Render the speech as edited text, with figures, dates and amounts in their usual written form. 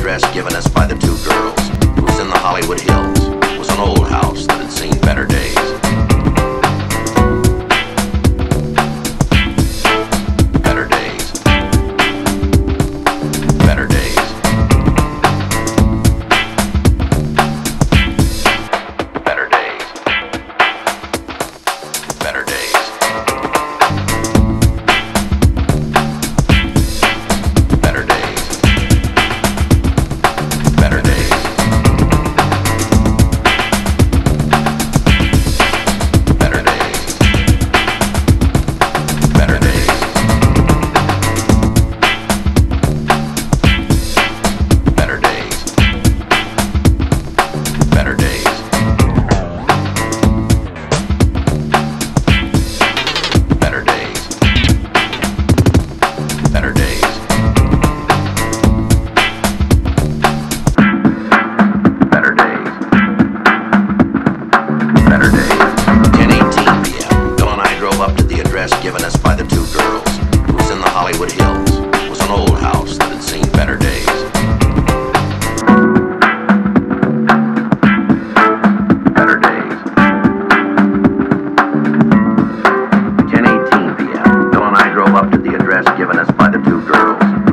address given us by the two girls. It was in the Hollywood Hills. It was an old house that had seen better days. Better days. Better days. Better days. Better days. Better days. Better days. Better days. Better days. Better days. Better days. Better days. Better days. Better days. Better days. 10:18 p.m. Bill and I drove up to the address given us by the two girls. It was in the Hollywood Hills. It was an old house that had seen better days. Better days. 10:18 p.m. Bill and I drove up to the address given us by the two girls.